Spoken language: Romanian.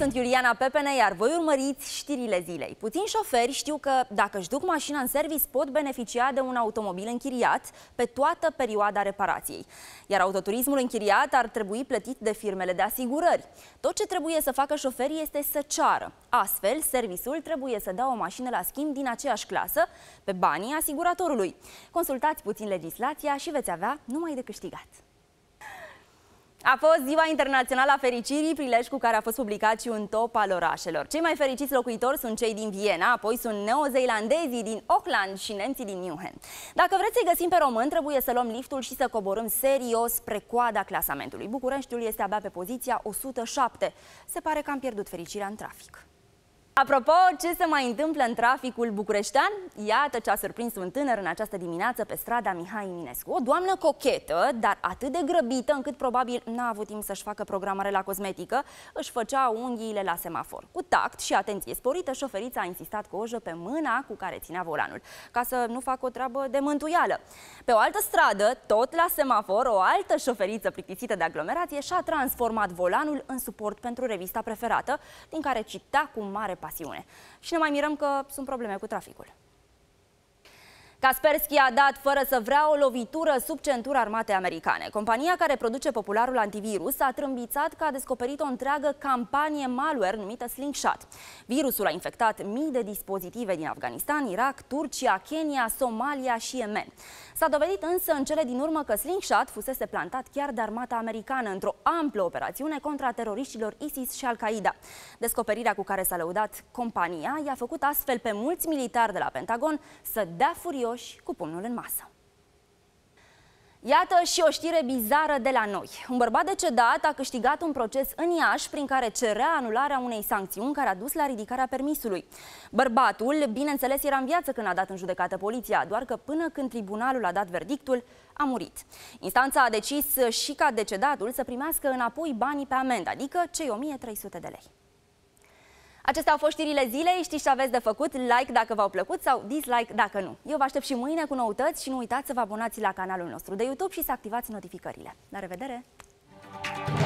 sunt Iuliana Pepene, iar voi urmăriți știrile zilei. Puțini șoferi știu că dacă își duc mașina în service pot beneficia de un automobil închiriat pe toată perioada reparației. Iar autoturismul închiriat ar trebui plătit de firmele de asigurări. Tot ce trebuie să facă șoferii este să ceară. Astfel, serviciul trebuie să dea o mașină la schimb din aceeași clasă pe banii asiguratorului. Consultați puțin legislația și veți avea numai de câștigat. A fost Ziua Internațională a Fericirii, prilej cu care a fost publicat și un top al orașelor. Cei mai fericiți locuitori sunt cei din Viena, apoi sunt neozeelandezii din Auckland și nemții din München. Dacă vreți să-i găsim pe români, trebuie să luăm liftul și să coborâm serios spre coada clasamentului. Bucureștiul este abia pe poziția 107. Se pare că am pierdut fericirea în trafic. Apropo, ce se mai întâmplă în traficul bucureștean? Iată ce a surprins un tânăr în această dimineață pe strada Mihai Eminescu. O doamnă cochetă, dar atât de grăbită încât probabil n-a avut timp să-și facă programare la cosmetică, își făcea unghiile la semafor. Cu tact și atenție sporită, șoferița a insistat cu ojă pe mâna cu care ținea volanul, ca să nu facă o treabă de mântuială. Pe o altă stradă, tot la semafor, o altă șoferiță plictisită de aglomerație și-a transformat volanul în suport pentru revista preferată, din care citea cu mare pasiune. Și ne mai mirăm că sunt probleme cu traficul. Kaspersky a dat fără să vrea o lovitură sub centura armatei americane. Compania care produce popularul antivirus a trâmbițat că a descoperit o întreagă campanie malware numită Slingshot. Virusul a infectat mii de dispozitive din Afganistan, Irak, Turcia, Kenya, Somalia și Yemen. S-a dovedit însă în cele din urmă că Slingshot fusese plantat chiar de armata americană într-o amplă operațiune contra teroriștilor ISIS și Al-Qaeda. Descoperirea cu care s-a lăudat compania i-a făcut astfel pe mulți militari de la Pentagon să dea furioși cu pumnul în masă. Iată și o știre bizară de la noi. Un bărbat decedat a câștigat un proces în Iași prin care cerea anularea unei sancțiuni care a dus la ridicarea permisului. Bărbatul, bineînțeles, era în viață când a dat în judecată poliția, doar că până când tribunalul a dat verdictul, a murit. Instanța a decis și ca decedatul să primească înapoi banii pe amendă, adică cei 1300 de lei. Acestea au fost știrile zilei, știți ce aveți de făcut, like dacă v-au plăcut sau dislike dacă nu. Eu vă aștept și mâine cu noutăți și nu uitați să vă abonați la canalul nostru de YouTube și să activați notificările. La revedere!